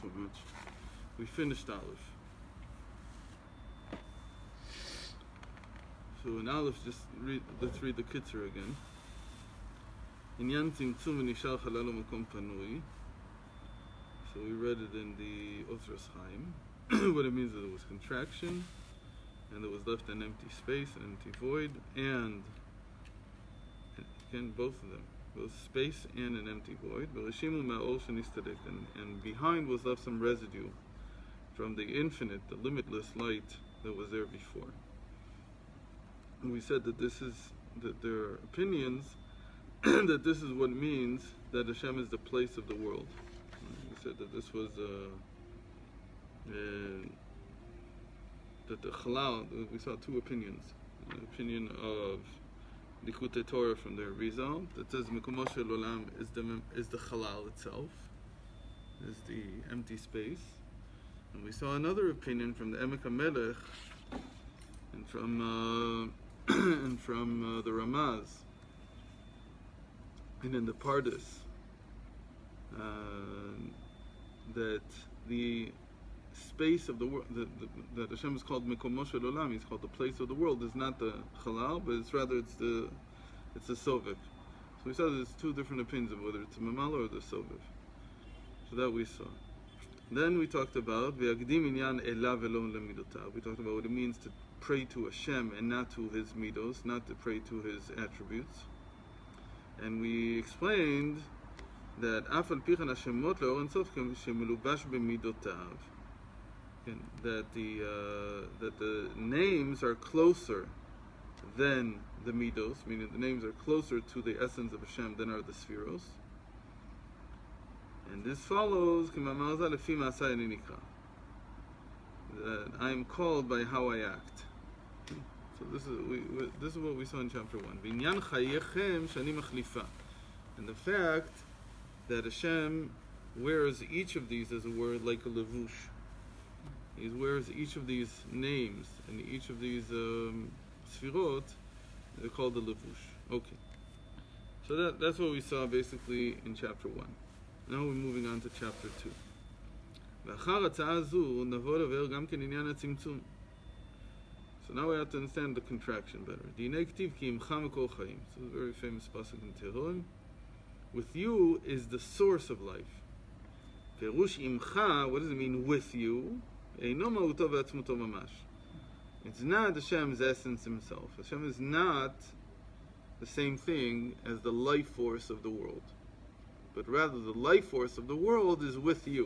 so much. We finished Aleph. So in Aleph, let's read the Kitzur again. Inyan tzimtzum v'nishar chalal u'makom panui. So we read it in the Otras Chaim. What it means is that it was contraction, and there was left an empty space, an empty void, and again, both of them, both space and an empty void. And behind was left some residue from the infinite, the limitless light that was there before. And we said that that there are opinions that this is what means that Hashem is the place of the world. We said that this was that the Chalal, we saw two opinions. The opinion of Likutei Torah from the Arizal that says Mekumo shel Olam is the Chalal itself, is the empty space. And we saw another opinion from the Emek HaMelech and from the Ramaz and in the Pardes that the space of the world, that Hashem is called Mekumo shel Olam, he's called the place of the world, is not the Chalal, but it's rather it's the Sovev. So we saw there's two different opinions of whether it's a Mamala or the Sovev. So that we saw. Then we talked about V'yagdim inyan elav v'lo lemidotav. We talked about what it means to pray to Hashem and not to His midos, not to pray to His attributes. And we explained that Af al pichan hashemot le'or ein sof shemelubash b'midotav. That the names are closer than the midos, meaning the names are closer to the essence of Hashem than are the spheros. And this follows that I am called by how I act. So this is what we saw in chapter 1. And the fact that Hashem wears each of these as a word like a levush. He wears each of these names and each of these sfirot, they're called the levush. Okay. So that's what we saw basically in chapter 1. Now we're moving on to chapter 2. So now we have to understand the contraction better. So it's a very famous pasuk in Tehillim. With you is the source of life. Perush imcha, what does it mean with you? It's not Hashem's essence himself. Hashem is not the same thing as the life force of the world, but rather the life force of the world is with you.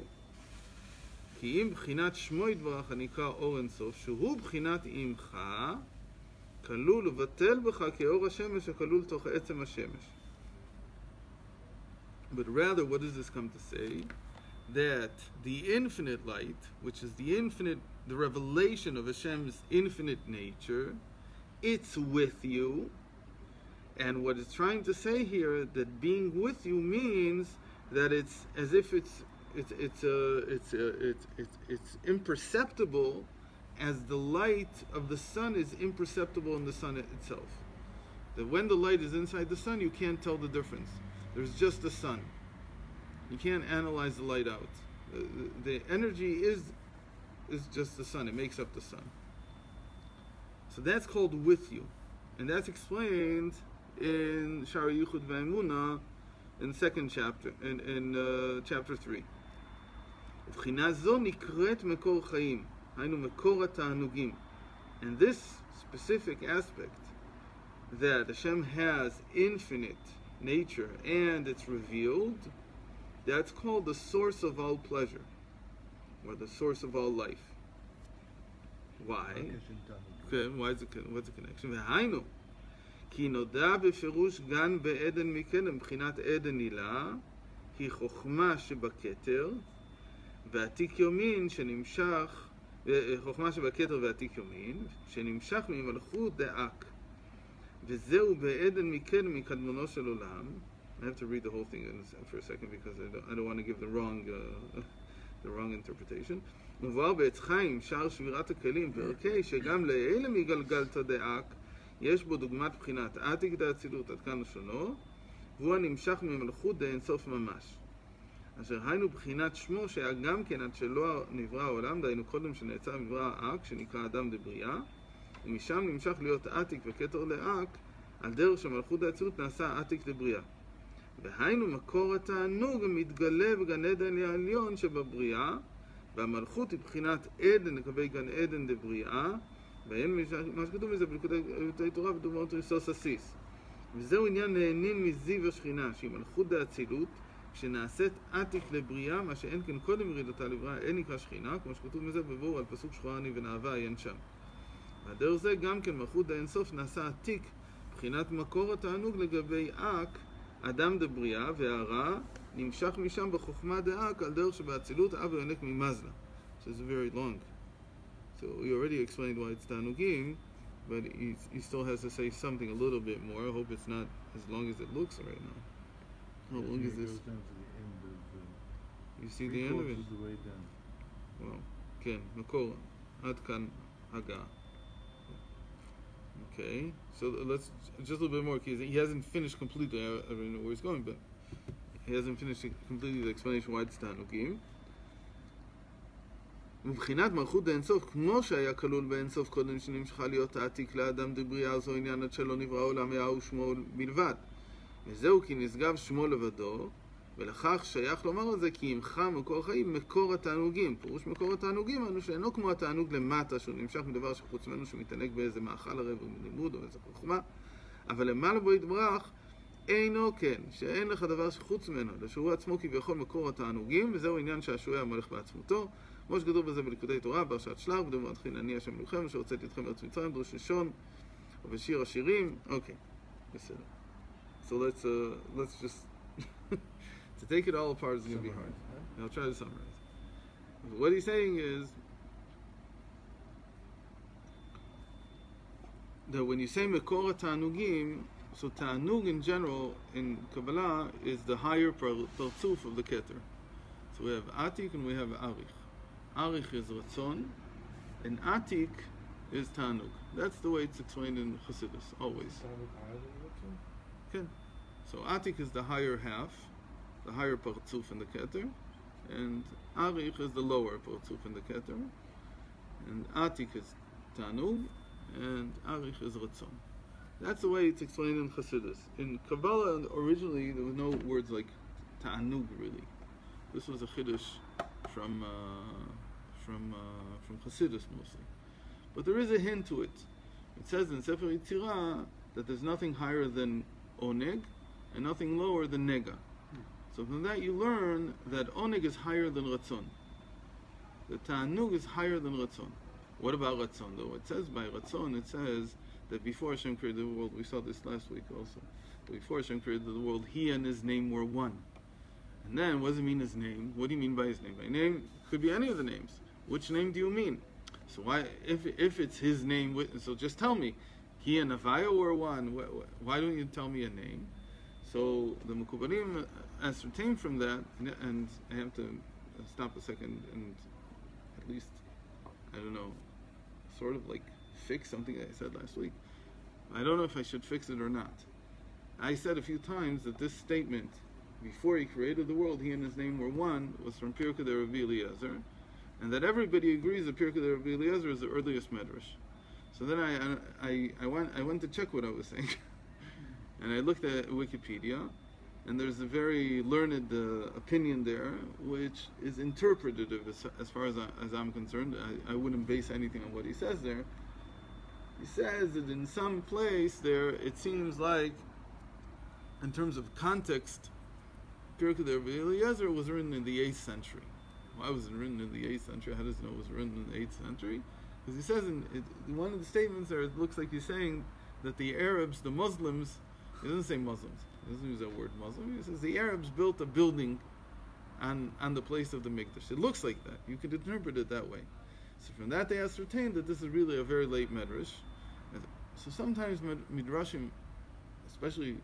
But rather, what does this come to say? That the infinite light, which is the revelation of Hashem's infinite nature, it's with you. And what it's trying to say here, that being with you means that it's as if it's imperceptible, as the light of the sun is imperceptible in the sun itself. That when the light is inside the sun, you can't tell the difference. There's just the sun. You can't analyze the light out. The energy is just the sun. It makes up the sun. So that's called with you. And that's explained in Shara Yichud V'Emunah in the second chapter, in chapter 3. And this specific aspect, that Hashem has infinite nature and it's revealed, that's called the source of all pleasure, or the source of all life. Why? Okay, what's the connection? והיינו, כי נודע בפירוש גן בעדן מקדם, מבחינת עדן הילה, היא חוכמה שבכתר, ועתיק יומין שנמשך, חוכמה שבכתר ועתיק יומין, שנמשך ממלכות דאק. וזהו בעדן מקדם מקדמונו של עולם. I have to read the whole thing for a second because I don't want to give the wrong interpretation. מבואר בעץ חיים, שער שבירת הכלים, פרקי שגם לאלה מגלגלתא דאק, יש בו דוגמת בחינת עתיק דאצילות עד כאן לשונו, והוא הנמשך ממלכות דאין סוף ממש. אשר היינו בחינת שמו שהיה גם כן עד שלא נברא העולם, דהיינו קודם שנעצר נברא האק שנקרא אדם דבריאה, ומשם נמשך להיות עתיק וכתר לאק, על דרך שמלכות האצילות נעשה עתיק לבריאה. והיינו מקור התענוג המתגלה בגן עדן העליון שבבריאה, והמלכות היא בחינת עדן לגבי גן עדן דבריאה, ואין מה שכתוב מזה בליקוטי תורה בדוגמאות ריסוס הסיס. וזהו עניין נהנים מזיו השכינה, שהיא מלכות דאצילות, שנעשית עתיק לבריאה, מה שאין כן קודם ירידתה לבריאה, אין נקרא שכינה, כמו שכתוב מזה בבור על פסוק שחורה אני ונאווה עיין שם. והדרך זה גם כן מלכות דאינסוף נעשה עתיק, בחינת מקור התענוג לגבי אק, אדם דבריאה, והרע נמשך משם בחוכמה דאק, על דרך שבאצילות אב יונק ממזלה. So it's very long. So we already explained why it's Tanugim, but he still has to say something a little bit more. I hope it's not as long as it looks right now. How long is this? You see the end of it? The way down. Well, כן, מקור, עד כאן הגעה. Okay, so let's just a little bit more, because he hasn't finished completely. I don't know where he's going, but he hasn't finished completely the explanation why it's Tanugim. מבחינת מלכות דאינסוף, כמו שהיה כלול באינסוף קודם שנמשכה להיות העתיק לאדם דבריאה, זו עניין עד שלא נברא עולם היה הוא שמו בלבד. וזהו כי נשגב שמו לבדו, ולכך שייך לומר את זה כי ימך מקור החיים מקור התענוגים. פירוש מקור התענוגים אנו שאינו כמו התענוג למטה, שהוא נמשך מדבר שחוץ ממנו שמתענג באיזה מאכל הרב או מלימוד או איזה חוכמה, אבל למעלה בו יתברך אינו כן, שאין לך דבר שחוץ ממנו, שהוא עצמו כביכול מקור התענוגים, וזהו עניין שהשועי המלך בעצמותו, כמו שכתוב בזה בליקוטי תורה, ברשת שלח, בדוגמת חין אני השם אלוהיכם, אשר הוצאתי אתכם מארץ מצרים, דרוש ראשון, ובשיר השירים. אוקיי, בסדר. So let's just to take it all apart is going to be hard. I'll try to summarize. What he's saying is that when you say Mekor Ta'anugim, so Ta'anug in general in Kabbalah is the higher Partzuf of the Keter. So we have Atik and we have Arich. Arich is Ratzon, and Atik is Ta'anug. That's the way it's explained in Chassidus, always. Okay. So Atik is the higher half, the higher Partzuf in the Keter, and Arich is the lower Partzuf in the Keter, and Atik is Ta'anug, and Arich is Ratzon. That's the way it's explained in Chassidus. In Kabbalah, originally, there was no words like Ta'anug, really. This was a Chiddush from Chassidus mostly. But there is a hint to it. It says in Sefer Yitzirah that there's nothing higher than Oneg and nothing lower than Nega. So from that you learn that Oneg is higher than Ratzon. The Ta'anug is higher than Ratzon. What about Ratzon though? It says by Ratzon, it says that before Hashem created the world, we saw this last week also, before Hashem created the world, He and His name were one. And then, what does it mean His name? What do you mean by His name? By name could be any of the names. Which name do you mean? So why, if it's His name, so just tell me, He and Avaya were one, why don't you tell me a name? So the Mekubalim ascertain from that, and I have to stop a second and at least, I don't know, sort of like fix something that I said last week. I don't know if I should fix it or not. I said a few times that this statement, before He created the world, He and His name were one, was from Pirkei de Rabbi Eliezer, and that everybody agrees that Pirkei de Rabbi Eliezer is the earliest medrash. So then I went to check what I was saying, and I looked at Wikipedia, and there's a very learned opinion there, which is interpretative as far as I'm concerned. I wouldn't base anything on what he says there. He says that in some place there, it seems like, in terms of context, Pirkei de Rabbi Eliezer was written in the 8th century. Why was it written in the 8th century? How does he know it was written in the 8th century? Because he says in one of the statements there, it looks like he's saying that the Arabs, the Muslims, he doesn't say Muslims, he doesn't use that word Muslim, he says the Arabs built a building on the place of the Mikdash. It looks like that. You could interpret it that way. So from that they ascertained that this is really a very late Medrash. So sometimes Midrashim, especially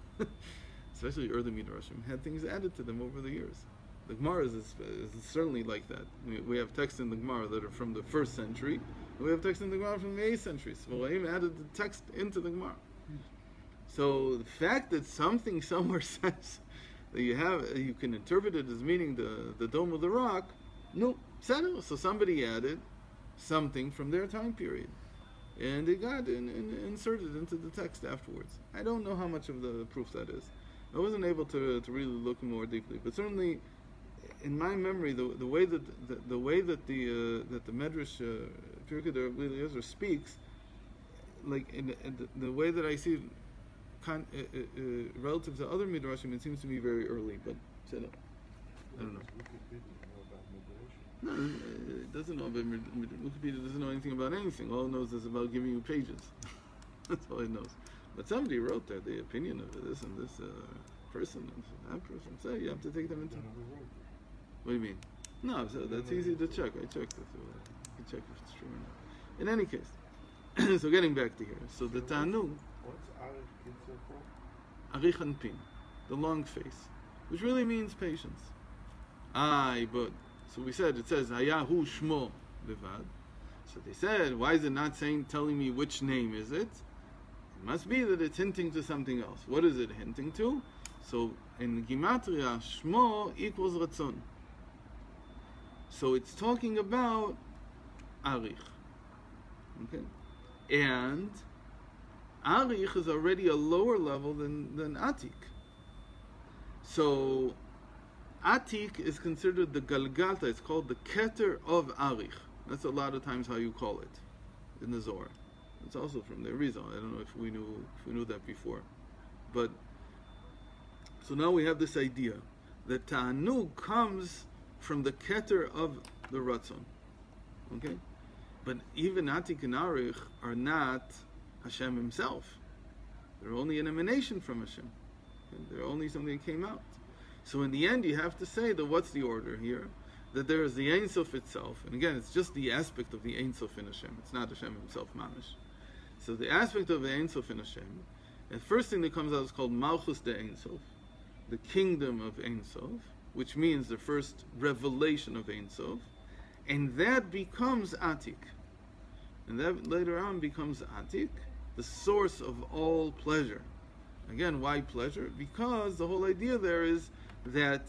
early Midrashim, had things added to them over the years. The Gemara is certainly like that. We have texts in the Gemara that are from the 1st century, and we have texts in the Gemara from the 8th century. So Smolayim added the text into the Gemara. So the fact that something somewhere says that you can interpret it as meaning the dome of the rock. No, so somebody added something from their time period, and it got inserted into the text afterwards. I don't know how much of the proof that is. I wasn't able to really look more deeply, but certainly, in my memory, the way that the Medrash Pirkei Eliezer speaks, like in the way that I see it, relative to other midrashim, it seems to be very early. But I don't know. No, it doesn't know about Wikipedia. Doesn't know anything about anything. All it knows is about giving you pages. That's all it knows. But somebody wrote there the opinion of this and this person and that person. So you have to take them into. What do you mean? No, so that's easy to check. I checked it. So you can check if it's true or not. In any case, so getting back to here. So the Tanug. What's Arich Anpin, the long face, which really means patience. But so we said it says Hayahu Shmo Levad. So they said, why is it not telling me which name is it? It must be that it's hinting to something else. What is it hinting to? So in Gimatria, Shmo equals Ratzon. So it's talking about Arich. Okay, and Arich is already a lower level than Atik. So Atik is considered the Galgalta. It's called the Keter of Arich. That's a lot of times how you call it in the Zohar. It's also from the Arizal. I don't know if we knew that before, but so now we have this idea that Ta'anug comes from the Keter of the Ratzon. Okay, but even Atik and Arich are not Hashem himself. They're only an emanation from Hashem. And they're only something that came out. So in the end, you have to say that what's the order here? That there is the Ein Sof itself. And again, it's just the aspect of the Ein Sof in Hashem. It's not Hashem himself, mamish. So the aspect of the Ein Sof in Hashem, the first thing that comes out is called Malchus de Ein Sof, the kingdom of Ein Sof, which means the first revelation of Ein Sof. And that becomes Atik. And that later on becomes Atik, the source of all pleasure. Again, why pleasure? Because the whole idea there is that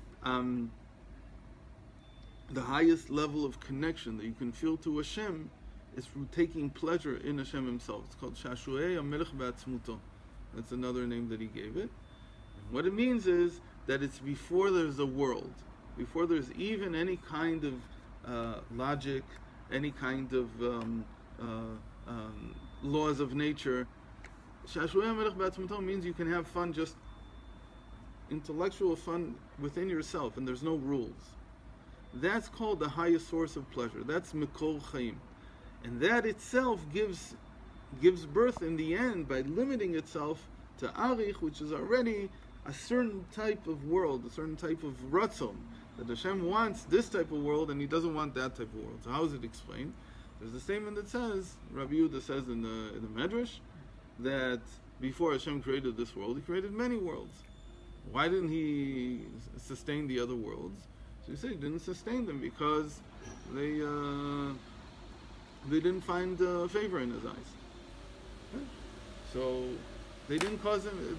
the highest level of connection that you can feel to Hashem is through taking pleasure in Hashem himself. It's called Shashuei HaMelech Ba'atzmuto. That's another name that he gave it. And what it means is that it's before there's a world, before there's even any kind of logic, any kind of laws of nature. Shashuei HaMelech Ba'atzmuto means you can have fun, just intellectual fun within yourself, and there's no rules. That's called the highest source of pleasure. That's Mikol Chaim. And that itself gives birth in the end by limiting itself to Arich, which is already a certain type of world, a certain type of Ratzon. That Hashem wants this type of world and he doesn't want that type of world. So how is it explained? There's a statement that says, Rabbi Yehuda says in the Medrash, that before Hashem created this world, he created many worlds. Why didn't he sustain the other worlds? So you say he didn't sustain them because they didn't find favor in his eyes. Okay? So they didn't cause him.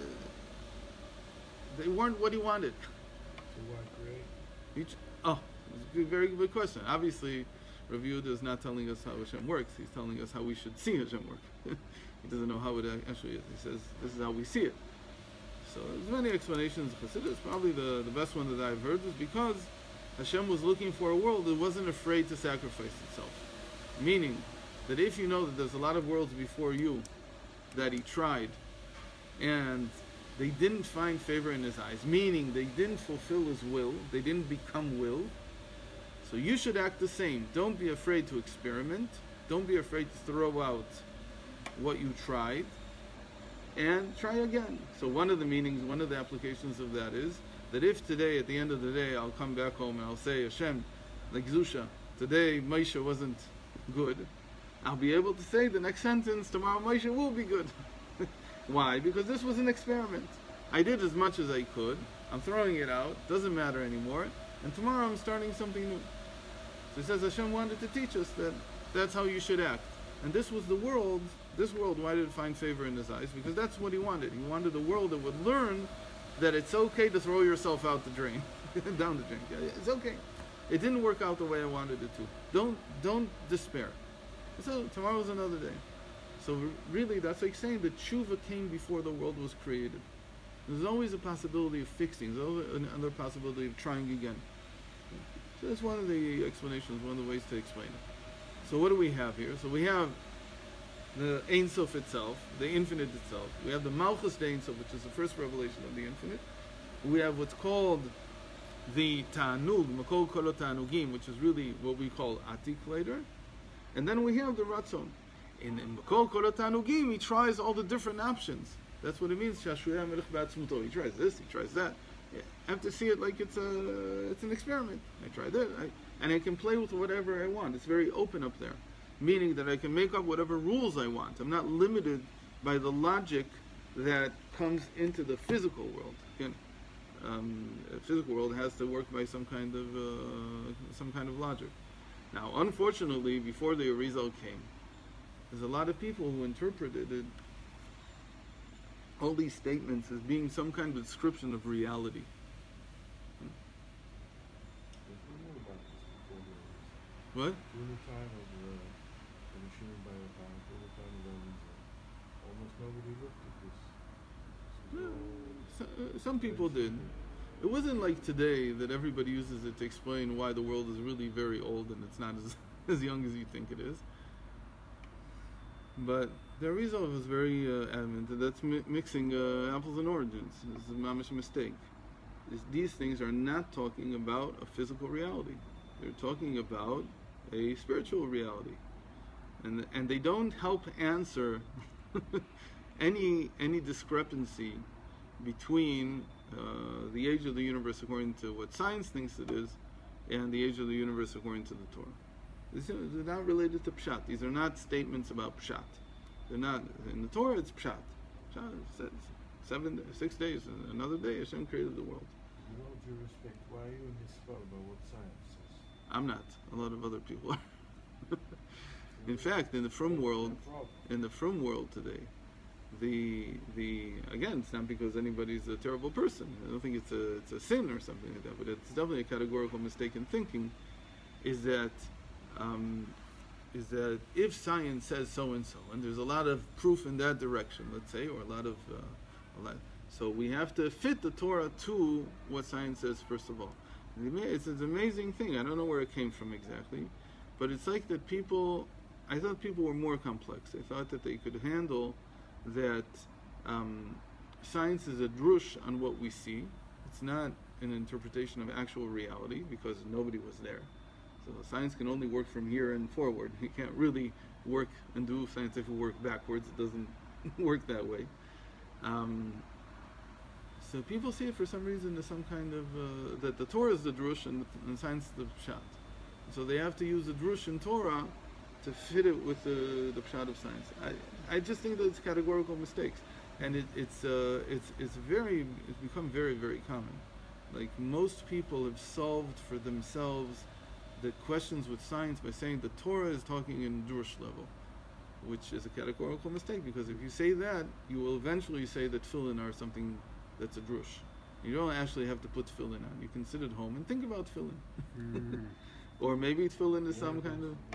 They weren't what he wanted. So why create? It's a very good question. Obviously, Rabbi Yehuda is not telling us how Hashem works. He's telling us how we should see Hashem work. He doesn't know how it actually is. He says this is how we see it. So there's many explanations of Chassidus. Probably the best one that I've heard is because Hashem was looking for a world that wasn't afraid to sacrifice itself. Meaning that if you know that there's a lot of worlds before you that he tried and they didn't find favor in his eyes, meaning they didn't fulfill his will, they didn't become will, so you should act the same. Don't be afraid to experiment. Don't be afraid to throw out what you tried and try again. So one of the meanings, one of the applications of that is that if today, at the end of the day, I'll come back home and I'll say, Hashem, like Zusha, today Moshe wasn't good, I'll be able to say the next sentence, tomorrow Moshe will be good. Why? Because this was an experiment. I did as much as I could. I'm throwing it out. Doesn't matter anymore. And tomorrow I'm starting something new. So it says Hashem wanted to teach us that that's how you should act. And this was the world. This world, why did it find favor in his eyes? Because that's what he wanted. He wanted a world that would learn that it's okay to throw yourself out the drain, down the drain. It's okay. It didn't work out the way I wanted it to. Don't despair. So tomorrow's another day. So really, that's like saying that tshuva came before the world was created. There's always a possibility of fixing. There's always another possibility of trying again. So that's one of the explanations, one of the ways to explain it. So what do we have here? So we have the Ein Sof itself, the infinite itself. We have the Malchus de Ein Sof, which is the first revelation of the infinite. We have what's called the Ta'anug, Makol Kol Ta'anugim, which is really what we call Atik later. And then we have the Ratzon. In Makol Kol Ta'anugim, he tries all the different options. That's what it means. He tries this, he tries that. I have to see it like it's an experiment. I try this, and I can play with whatever I want. It's very open up there, meaning that I can make up whatever rules I want. I'm not limited by the logic that comes into the physical world. Again, the physical world has to work by some kind of logic. Now, unfortunately, before the Arizal came, there's a lot of people who interpreted it, all these statements, as being some kind of description of reality. What? During the time of the Shimon Bar Yochai, during the time of Arizal, almost nobody looked at this. Some people did. It wasn't like today that everybody uses it to explain why the world is really very old and it's not as young as you think it is. But the Arizal was very adamant that that's mixing apples and oranges. It's a mamish mistake. These things are not talking about a physical reality. They're talking about a spiritual reality, and they don't help answer any discrepancy between the age of the universe according to what science thinks it is and the age of the universe according to the Torah. They're not related to pshat. These are not statements about pshat. They're not in the Torah. It's pshat. Pshat says 6 days, and another day Hashem created the world. With all due respect, why are you in this spot about what science says? I'm not. A lot of other people are. In fact, in the frum world today, again, it's not because anybody's a terrible person. I don't think it's a sin or something like that, but it's definitely a categorical mistake in thinking. Is that if science says so and so, and there's a lot of proof in that direction, let's say, or a lot, so we have to fit the Torah to what science says first of all. It's an amazing thing. I don't know where it came from exactly, but it's like that I thought people were more complex. I thought that they could handle that science is a drush on what we see. It's not an interpretation of actual reality because nobody was there. So science can only work from here and forward. You can't really work and do scientific work backwards. It doesn't work that way. So people see it for some reason as some kind of that the Torah is the drush and science is the pshat. So they have to use the drush in Torah to fit it with the pshat of science. I just think that it's categorical mistakes, and it's become very, very common. Like most people have solved for themselves the questions with science by saying the Torah is talking in drush level, which is a categorical mistake, because if you say that, you will eventually say that tefillin are something that's a drush. You don't actually have to put tefillin on. You can sit at home and think about tefillin. Or maybe tefillin is some kind of...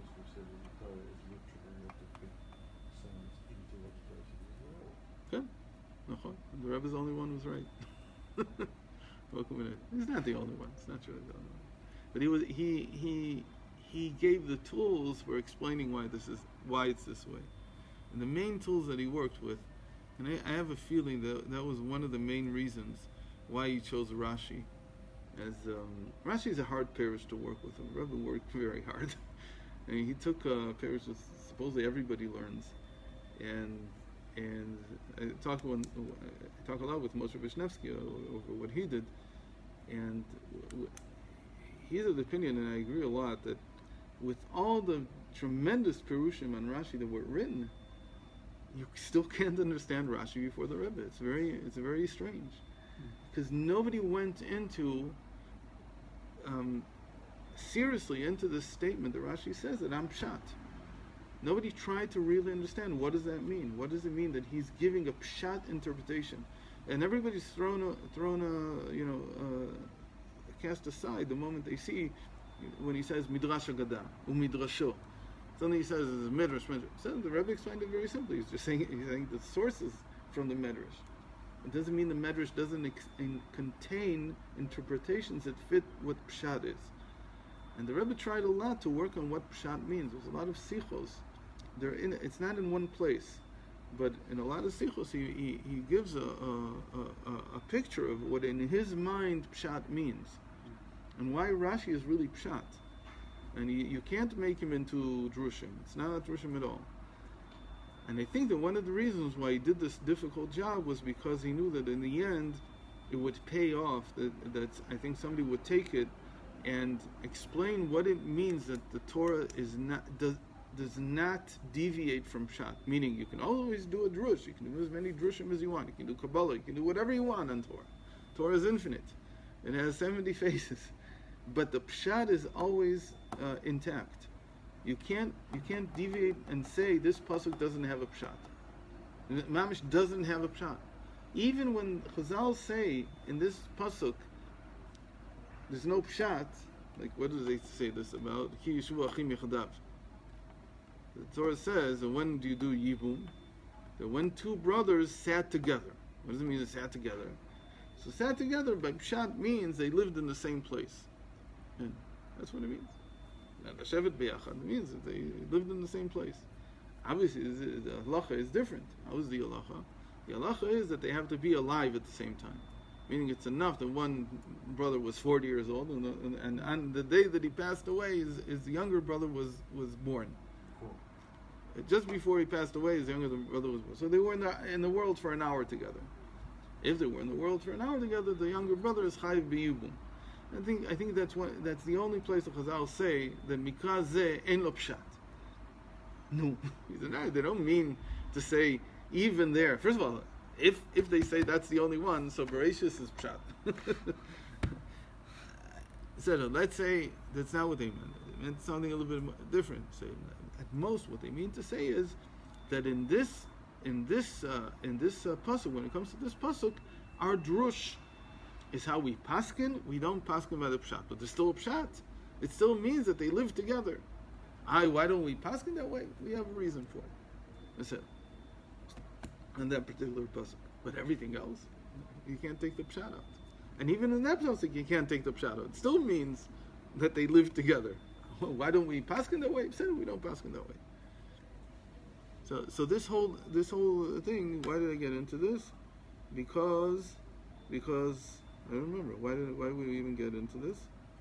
Okay. The Rebbe is the only one who's right. He's not the only one. It's not really the only one. But he gave the tools for explaining why it's this way. And the main tools that he worked with, and I have a feeling that was one of the main reasons why he chose Rashi. As Rashi is a hard parish to work with. The Rebbe worked very hard. And he took a parish that supposedly everybody learns. And I talk a lot with Moshe Vishnevsky over what he did. And he's of the opinion, and I agree a lot, that with all the tremendous Perushim on Rashi that were written, you still can't understand Rashi before the Rebbe. It's very strange, because nobody went into seriously into this statement that Rashi says that I'm pshat. Nobody tried to really understand what does that mean. What does it mean that he's giving a pshat interpretation? and everybody's cast aside the moment they see when he says Midrash Agada, Umidrasho. Suddenly he says it's Midrash. So the Rebbe explained it very simply. He's saying the sources from the Midrash. It doesn't mean the Midrash doesn't contain interpretations that fit what Pshat is. And the Rebbe tried a lot to work on what Pshat means. There's a lot of sichos. It's not in one place, but in a lot of sichos he gives a picture of what in his mind Pshat means, and why Rashi is really Pshat. And you can't make him into Drushim. It's not Drushim at all. And I think that one of the reasons why he did this difficult job was because he knew that in the end it would pay off, that I think somebody would take it and explain what it means that the Torah does not deviate from Pshat. Meaning you can always do a drush, you can do as many drushim as you want, you can do Kabbalah, you can do whatever you want on Torah. Torah is infinite. It has 70 faces. But the Pshat is always intact. You can't deviate and say this pasuk doesn't have a Pshat. Mamish doesn't have a Pshat. Even when Chazal say in this pasuk there's no Pshat, like what do they say this about? Ki yishuv achim yechadav. The Torah says that when do you do Yibum? That when two brothers sat together. What does it mean they sat together? So sat together by Pshat means they lived in the same place. And that's what it means. Nashevet beyachad means that they lived in the same place. Obviously, the halacha is different. How is the halacha? The halacha is that they have to be alive at the same time. Meaning it's enough that one brother was 40 years old, and on the day that he passed away, his younger brother was born. Cool. Just before he passed away, his younger brother was born. So they were in the world for an hour together. If they were in the world for an hour together, the younger brother is chayiv b'yibum. I think that's the only place that Chazal say that mikra zeh ein lo pshat. No, they don't mean to say even there. First of all, if they say that's the only one, so Bereshis is pshat. So let's say that's not what they meant. They meant something a little bit different. So at most, what they mean to say is that in this pasuk, when it comes to this pasuk, our drush is how we paskin. We don't paskin by the pshat, but there's still a pshat. It still means that they live together. Why don't we paskin that way? We have a reason for it. That's it. On that particular pasuk, but everything else, you can't take the pshat out. And even in that pasuk, you can't take the pshat out. It still means that they live together. Why don't we paskin that way? We don't paskin that way. So this whole thing. Why did I get into this? Because I don't remember. Why did we even get into this?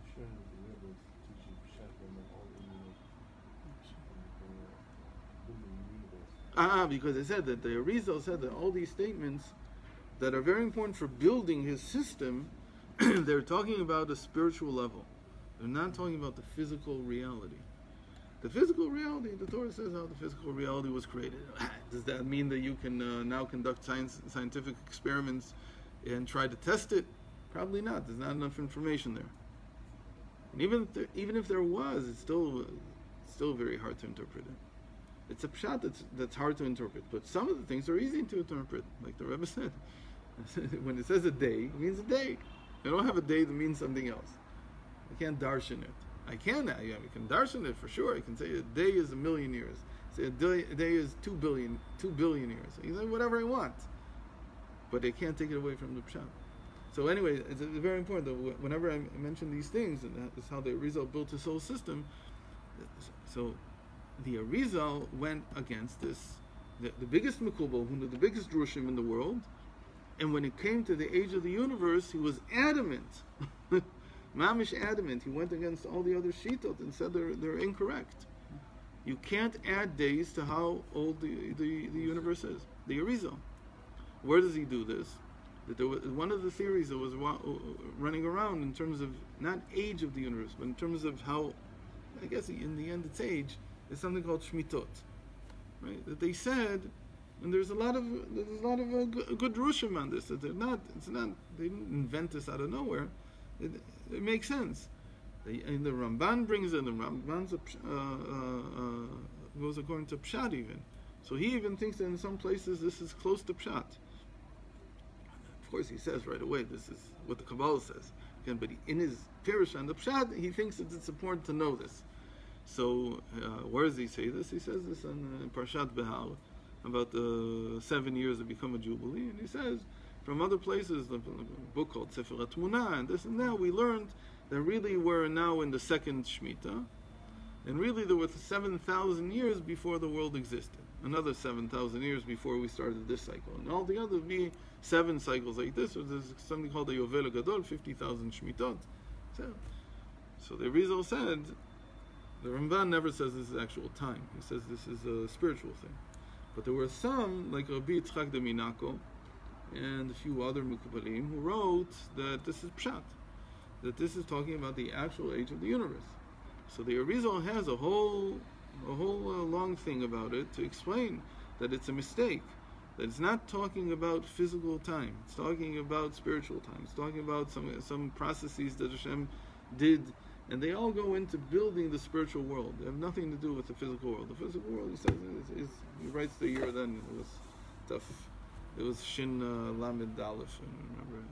Because it said that the Arizal said that all these statements that are very important for building his system, they're talking about a spiritual level. They're not talking about the physical reality. The physical reality, the Torah says how the physical reality was created. Does that mean that you can now conduct scientific experiments and try to test it? Probably not. There's not enough information there. And even if there was, it's still very hard to interpret it. It's a pshat that's hard to interpret, but some of the things are easy to interpret. Like the Rebbe said, when it says a day, it means a day. You don't have a day that means something else. I can't darshan it. I can darshan it for sure. I can say a day is 1,000,000 years. Say a day is 2 billion years. I can say whatever I want, but I can't take it away from the pshat. So anyway, it's very important that whenever I mention these things, and that is how the Arizal built his whole system. So the Arizal went against this, the biggest Mekubal, who knew the biggest Drushim in the world, and when it came to the age of the universe, he was adamant, mamish adamant. He went against all the other Shitot and said they're incorrect. You can't add days to how old the universe is. The Arizal. Where does he do this? That there was one of the theories that was running around in terms of not age of the universe, but in terms of how, I guess in the end it's age, is something called Shmitot, right? That they said, and there's a lot of good drushim on this. That they didn't invent this out of nowhere. It makes sense. And the Ramban brings in, the Ramban goes according to Pshat even. So he even thinks that in some places this is close to Pshat. course, he says right away, this is what the Kabbalah says. Again, but in his Pirush and the Pshat, he thinks that it's important to know this. So, where does he say this? He says this in Parshat Behar, about the 7 years of become a Jubilee, and he says, from other places, the book called Sefer HaTmuna, and this and that, we learned that really we're now in the second Shemitah, and really there were 7,000 years before the world existed. Another 7,000 years before we started this cycle. And altogether would be 7 cycles like this, or there's something called the Yovel Gadol, 50,000 Shmitot. So the Arizal said, the Ramban never says this is actual time. He says this is a spiritual thing. But there were some, like Rabbi Yitzchak de Minako, and a few other Mukubalim, who wrote that this is Pshat, that this is talking about the actual age of the universe. So the Arizal has a whole long thing about it to explain that it's a mistake, that it's not talking about physical time, it's talking about spiritual time, it's talking about some processes that Hashem did, and they all go into building the spiritual world. They have nothing to do with the physical world. The physical world, he says, he writes the year then, it was tough. It was Shin Lamed Aleph, remember,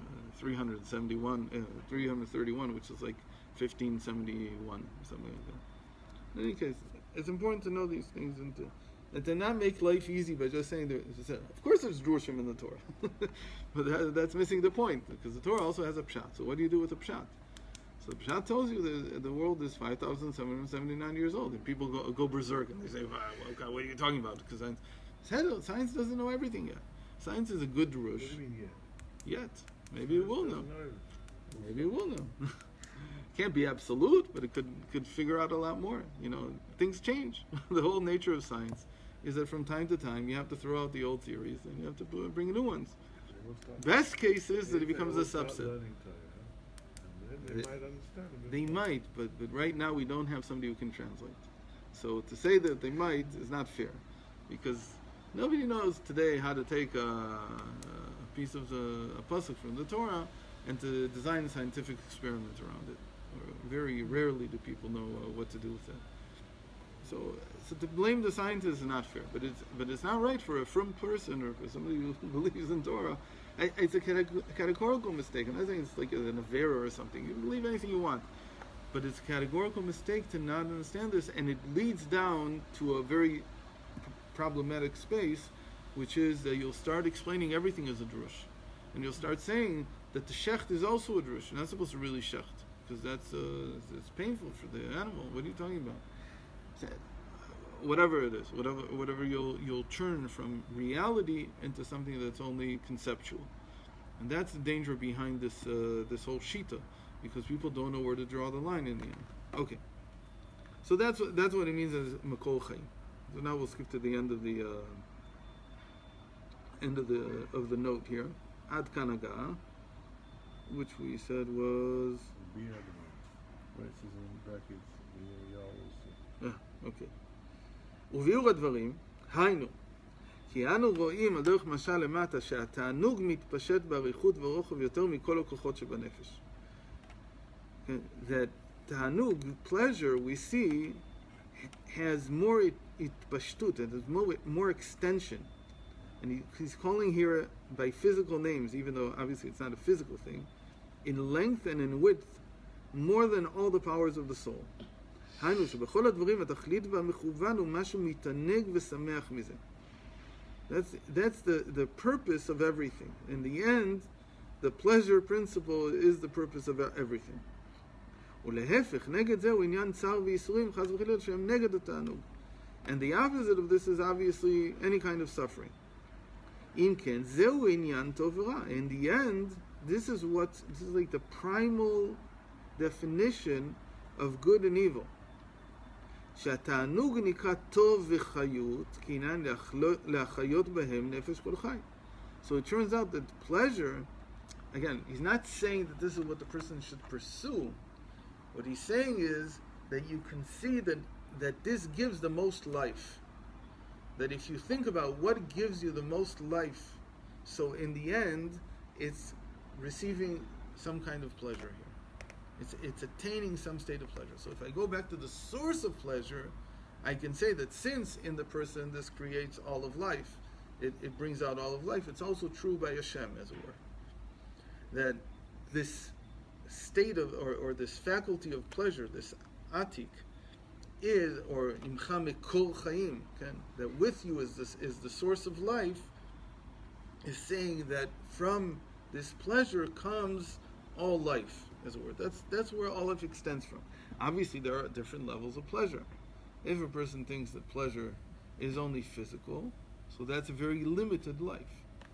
331, which is like 1571, or something like that. In any case, it's important to know these things and to not make life easy by just saying that. Of course, there's drushim in the Torah, but that's missing the point, because the Torah also has a pshat. So what do you do with a pshat? So the pshat tells you that the world is 5,779 years old, and people go berserk and they say, "Well, God, what are you talking about?" Because science doesn't know everything yet. Science is a good drush. What do you mean Yet, maybe it will know. Maybe it will know. Can't be absolute, but it could figure out a lot more. You know, things change. The whole nature of science is that from time to time you have to throw out the old theories and you have to bring new ones. Best case is that it becomes a subset. They might understand. They might, but right now we don't have somebody who can translate. So to say that they might is not fair, because nobody knows today how to take a piece of a pasuk from the Torah and to design a scientific experiment around it. Very rarely do people know what to do with that. So to blame the scientists is not fair. But it's not right for a frum person or for somebody who believes in Torah. It's a categorical mistake. I'm not saying it's like an avera or something. You can believe anything you want, but it's a categorical mistake to not understand this, and it leads down to a very problematic space, which is that you'll start explaining everything as a drush, and you'll start saying that the shecht is also a drush. You're not supposed to really shecht, because it's painful for the animal. What are you talking about? Whatever it is, whatever you'll turn from reality into something that's only conceptual, and that's the danger behind this whole shita, because people don't know where to draw the line in the end. Okay, so that's what it means as makol chayim. So now we'll skip to the end of the note here. Ad kanaga, which we said was. Right, this is in brackets. Okay. וביאור הדברים, היינו, כי אנו רואים על דרך משל למטה שהתענוג מתפשט באריכות ורוחב יותר מכל הכוחות שבנפש. That תענוג, pleasure, we see, has more התפשטות, it has more extension. And he's calling here by physical names, even though obviously it's not a physical thing, in length and in width, more than all the powers of the soul. היינו שבכל הדברים התכלית והמכוון הוא משהו מתענג ושמח מזה. That's the purpose of everything. In the end, the pleasure principle is the purpose of everything. ולהפך, נגד זה הוא עניין צער וייסורים, חס וחלילה, שהם נגד התענוג. And the opposite of this is obviously any kind of suffering. אם כן, זהו עניין טוב ורע. In the end, this is like the primal definition of good and evil. שהתענוג נקרא טוב וחיות, כי עניין להחיות בהם נפש כל חי. So it turns out that pleasure, again, he's not saying that this is what the person should pursue. What he's saying is that you can see that this gives the most life. That if you think about what gives you the most life, so in the end, it's receiving some kind of pleasure here. It's attaining some state of pleasure. So if I go back to the source of pleasure, I can say that since in the person this creates all of life, it brings out all of life, it's also true by Hashem, as it were. that this state of, or this faculty of pleasure, this atik, is, or imcha mekor chaim, that with you is the source of life, is saying that from this pleasure comes all life, as a word. That's where all life extends from. Obviously, there are different levels of pleasure. If a person thinks that pleasure is only physical, so that's a very limited life.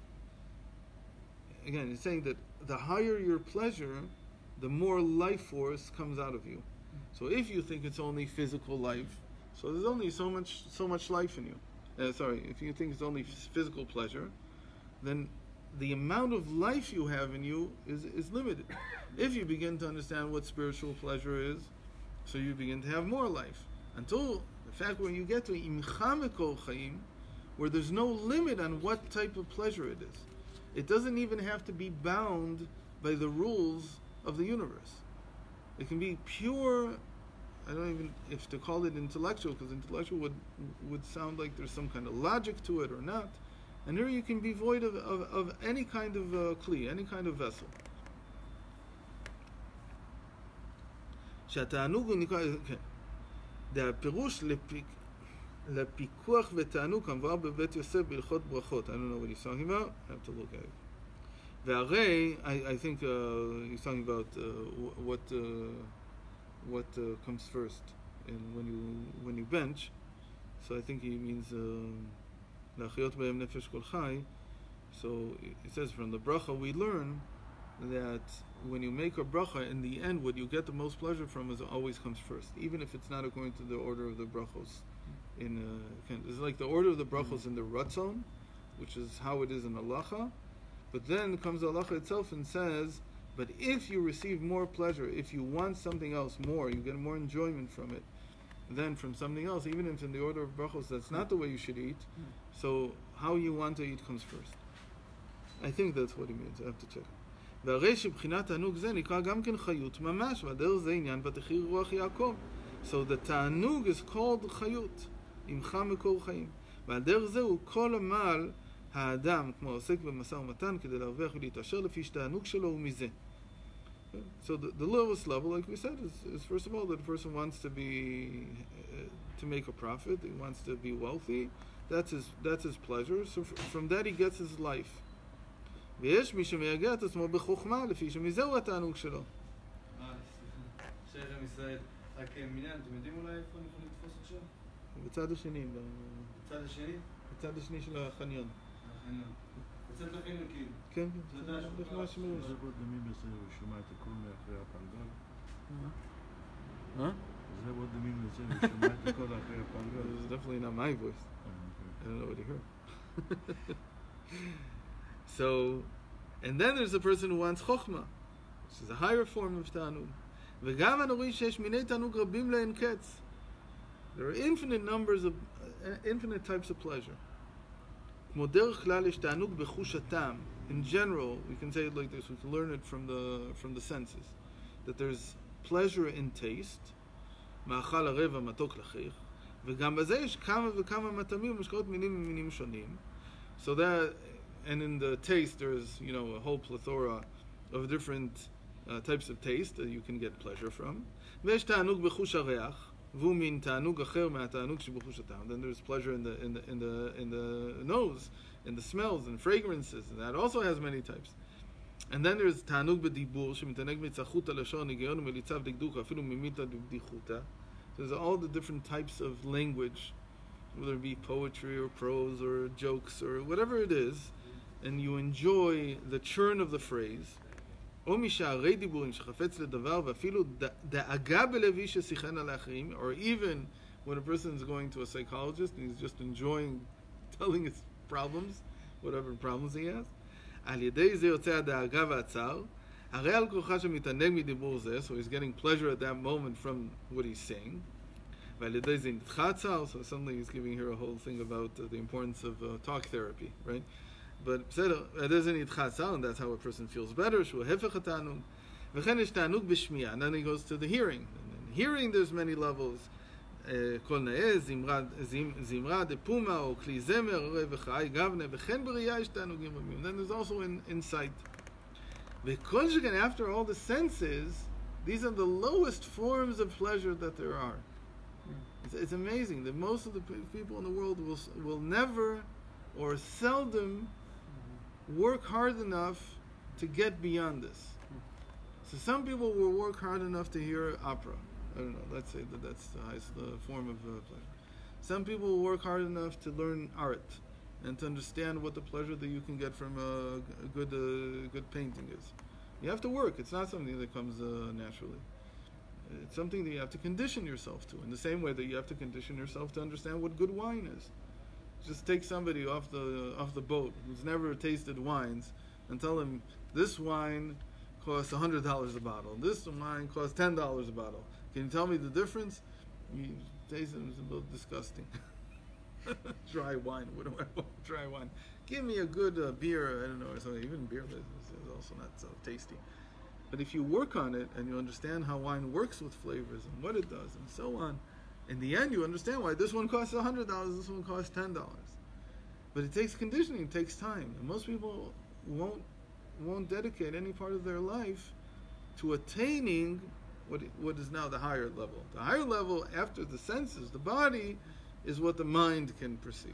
Again, it's saying that the higher your pleasure, the more life force comes out of you. So if you think it's only physical life, so there's only so much life in you. If you think it's only physical pleasure, then the amount of life you have in you is limited. If you begin to understand what spiritual pleasure is, so you begin to have more life. Until the fact when you get to imcha mekor chaim, where there's no limit on what type of pleasure it is. It doesn't even have to be bound by the rules of the universe. It can be pure, I don't even if to call it intellectual, because intellectual would sound like there's some kind of logic to it or not. And here you can be void of any kind of kli, any kind of vessel. הפירוש לפיקוח ותענוג כמובן בבית יוסף בהלכות ברכות. I don't know what he's talking about. I have to look at it. והרי, I think he's talking about what comes first and when you bench. So I think he means להחיות בהם נפש כל חי. So it says from the bracha we learn that when you make a bracha, in the end, what you get the most pleasure from is always comes first, even if it's not according to the order of the brachos. It's like the order of the brachos in the Ratzon, which is how it is in halacha. But then comes the halacha itself and says, but if you receive more pleasure, if you want something else more, you get more enjoyment from it than from something else, even if in the order of brachos that's not the way you should eat. So how you want to eat comes first. I think that's what he means. I have to check. והרי שבחינת תענוג זה נקרא גם כן חיות ממש, והדרך זה עניין ותחיר רוח יעקב. So the תענוג is called חיות, עמך מקור חיים. ועל דרך זה הוא כל עמל האדם, כמו עוסק במשא ומתן, כדי להרוויח ולהתעשר לפי שתענוג שלו ומזה. So the lowest level, like we said, is first of all that a person wants to to make a profit, he wants to be wealthy. That's his pleasure. So from that he gets his life. ויש מי שמייגע את עצמו בחוכמה, לפי שמזהו התענוג שלו. שייך עם ישראל, רק מניין, אתם יודעים אולי איפה אני יכול לתפוס עכשיו? בצד השני. בצד השני? בצד השני של החניון. החניון. בצד החניון כאילו. כן, זה ממש מראש. זה עוד למי בסדר, הוא שומע את הכל מאחרי הפלגל. זה עוד למי בסדר, הוא שומע את הכל אחרי הפלגל. It's definitely not my voice. I don't know what he heard. So, and then there's a person who wants chokhmah, which is a higher form of ta'anug. וגם אנו רואים שיש מיני תענוג רבים לאין קץ. There are infinite numbers of, infinite types of pleasure. כמו דרך כלל יש תענוג בחוש הטעם. In general, we can say it like this, we can learn it from the senses. That there's pleasure in taste, מאכל הרבע מתוק לחיך, וגם בזה יש כמה וכמה מטעמים ומשקאות מינים ומינים שונים. So that, and in the taste, there's, a whole plethora of different types of taste that you can get pleasure from. ויש תענוג בחוש הריח, והוא מין תענוג אחר מהתענוג שבחוש הטעם. Then there's pleasure in the nose, in the smells and fragrances, and that also has many types. And then there's תענוג בדיבור, שמתענג מצחות הלשון, היגיון ומליצה ודקדוק, אפילו ממיתה ובדיחותה. So there's all the different types of language, whether it be poetry or prose or jokes or whatever it is, and you enjoy the churn of the phrase, או משערי דיבורים שחפץ לדבר ואפילו דאגה בלבי ששיחן על האחרים, or even when a person is going to a psychologist and he's just enjoying telling his problems, whatever problems he has, על ידי זה יוצא הדאגה והצער, הרי על כוחה שמתענג מדיבור זה, so he's getting pleasure at that moment from what he's saying, ועל ידי זה נדחה הצער, so suddenly he's giving here a whole thing about the importance of talk therapy, right? But בסדר, it doesn't נדחה הצער, and that's how a person feels better, שהוא ההפך התענוג. וכן יש תענוג בשמיעה, and then he goes to the hearing. And in hearing there's many levels, קול נאה, זמרה דפומה, או כלי זמר, הרי וחי גבנה, וכן בראייה יש תענוגים רבים. Then there's also in sight. Because again, after all the senses, these are the lowest forms of pleasure that there are. It's amazing that most of the people in the world will never or seldom work hard enough to get beyond this. So some people will work hard enough to hear opera. I don't know, let's say that that's the highest form of pleasure. Some people will work hard enough to learn art and to understand what the pleasure that you can get from a good painting is. You have to work. It's not something that comes naturally. It's something that you have to condition yourself to, in the same way that you have to condition yourself to understand what good wine is. Just take somebody off the boat who's never tasted wines and tell him, this wine costs $100 a bottle, this wine costs $10 a bottle. Can you tell me the difference? You taste it, it's a little disgusting. Dry wine, what do I want? Dry wine. Give me a good beer, I don't know, or something. Even beer is also not so tasty. But if you work on it and you understand how wine works with flavors and what it does and so on, in the end you understand why this one costs $100, this one costs $10. But it takes conditioning, it takes time. And most people won't dedicate any part of their life to attaining what is now the higher level. The higher level, after the senses, the body, is what the mind can perceive.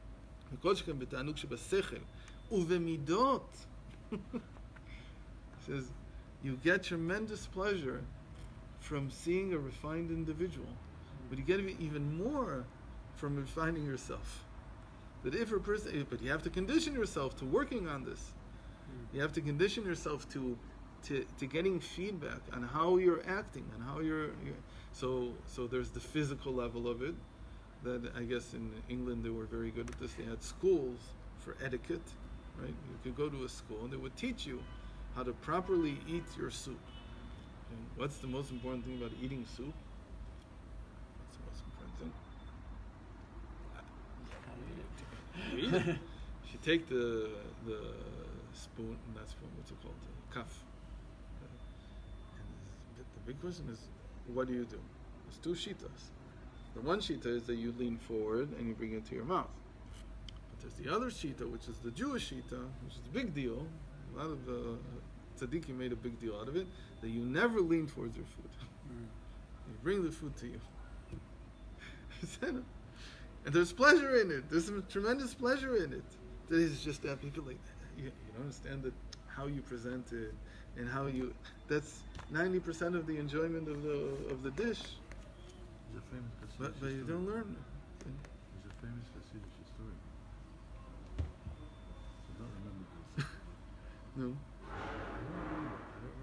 Says, you get tremendous pleasure from seeing a refined individual, but you get even more from refining yourself. That if a person, but you have to condition yourself to working on this. You have to condition yourself to getting feedback on how you're acting and how you're so there's the physical level of it. That I guess in England they were very good at this. They had schools for etiquette, right? You could go to a school and they would teach you how to properly eat your soup. And what's the most important thing about eating soup? What's the most important thing? You eat it. You take the spoon, not spoon, what's it called? Kaf. And the big question is, what do you do? There's two shitas. The one shita is that you lean forward and you bring it to your mouth. But there's the other shita, which is the Jewish shita, which is the big deal. A lot of tzaddikim made a big deal out of it, that you never lean towards your food. You bring the food to you. And there's pleasure in it. There's some tremendous pleasure in it. That is just that people like, you don't understand that how you present it and how you, that's 90% of the enjoyment of the dish. There's a famous But you don't learn. There's a famous Hasidic story. I don't remember this. No. I don't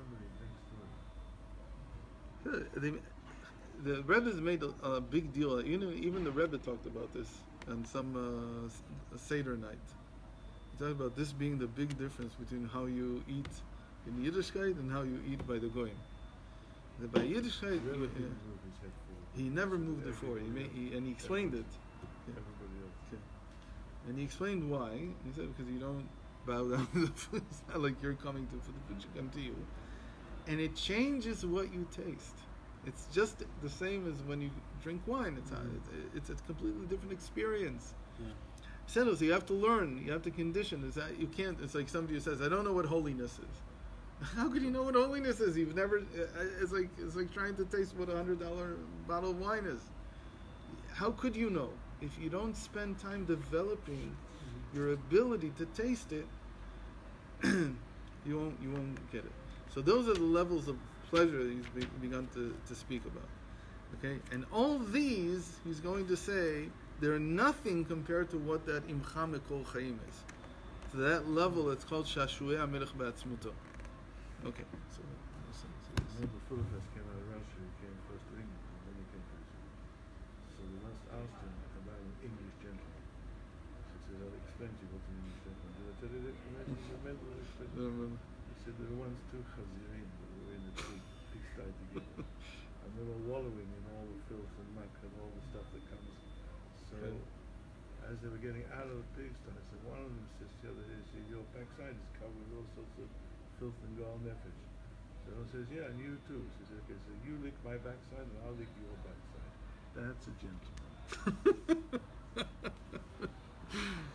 remember the exact story. The Rebbe's made a big deal. Even the Rebbe talked about this on some Seder night. He talked about this being the big difference between how you eat in Yiddishkeit and how you eat by the Goyim. That by Yiddishkeit, he never moved it forward. And he explained it. Everybody else. Okay. And he explained why. He said because you don't bow down to the food. It's not like you're coming for the food should come to you. And it changes what you taste. It's just the same as when you drink wine. It's a completely different experience. So you have to learn. You have to condition. You can't. It's like somebody who says, "I don't know what holiness is." How could you know what holiness is? You've never. It's like trying to taste what $100 bottle of wine is. How could you know if you don't spend time developing your ability to taste it? You won't get it. So those are the levels of pleasure that he's begun to speak about. Okay, and all these he's going to say they're nothing compared to what that imcha mekol chaim is. To that level, it's called shashuei hamelech be'atzmuto. Okay, so Remember, Philippus came out of Russia. He came first to England, and then he came to Israel. So they must ask him about an English gentleman. So he said, "I'll explain to you what an English gentleman." Did I tell you that? Remember what I explained? I remember. He said there were once two chazirim that were in the pigsty together, and they were wallowing in all the filth and muck and all the stuff that comes. So, as they were getting out of the pigsty, I said, one of them says to the other, "Your backside is covered with all sorts of filth and gall nefesh." The other says, "Yeah, and you too." She says, "Okay, so you lick my backside and I'll lick your backside." That's a gentleman.